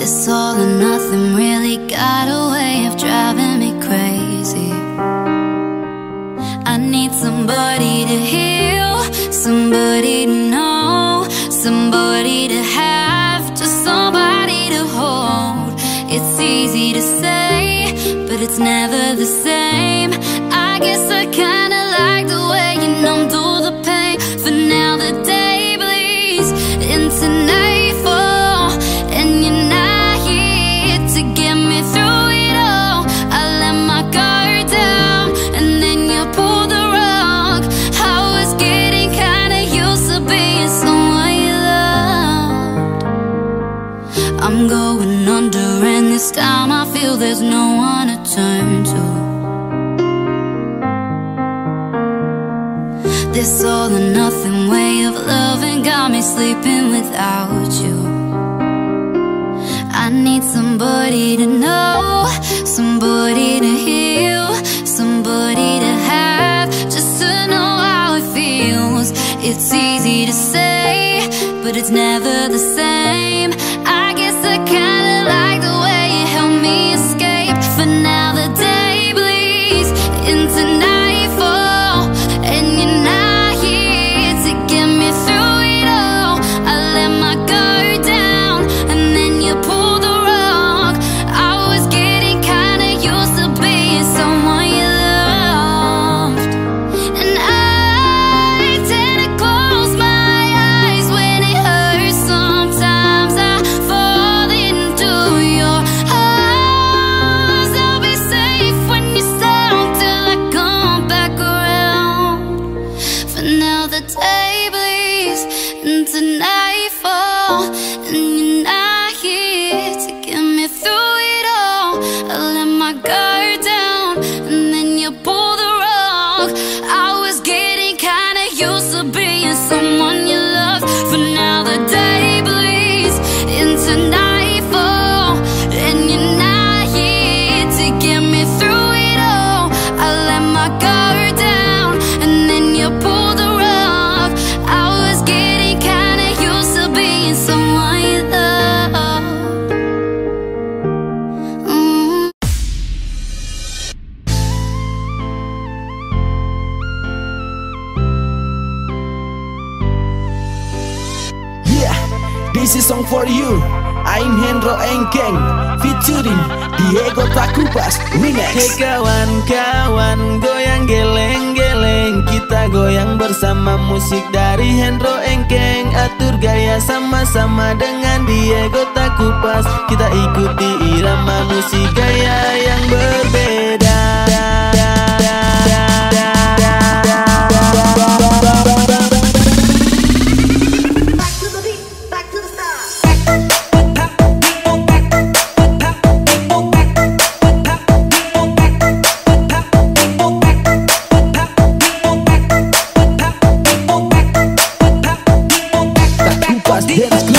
This all or nothing really got a way of driving me crazy. I need somebody to heal, somebody to know, somebody to have, just somebody to hold. It's easy to say, but it's never the same. I guess I kinda like the way you numb through the pain. For now the day bleeds into nightfall, and you're not here to get me through it all. I let my guard down, and then you pulled the rug. I was getting kinda used to being someone you loved. I'm going under, and this time I feel there's no one to turn to. This all or nothing way of loving got me sleeping without you. I need somebody to know, somebody to heal, somebody to have, just to know how it feels. It's easy to say, but it's never the same. I guess I kinda like the way you help me escape. For now the day bleeds into nightfall, and you're not here to get me through it all. I let my guard down, and then you pulled the rug. I was getting kinda used to being someone you loved, and I tend to close my eyes when it hurts. Sometimes I fall into your arms. I'll be safe when you're sound till I come back around. For now the day bleeds into nightfall, and you're not here to get me through it all. I let my guard down, and then you pull the rug. I was getting kinda used to being someone you loved. For now the day bleeds into nightfall, and you're not here to get me through it all. I let my guard down, and then you pull the rug. I was getting kinda used to being someone you loved. Yeah, this is song for you. I'm Hendro Engkeng featuring Diego Takupas Remix. Hey kawan-kawan, goyang geleng-geleng, kita goyang bersama musik dari Hendro Engkeng. Atur gaya sama-sama dengan Diego Takupas. Kita ikuti irama musik gaya yang berbeda. Takupas Dance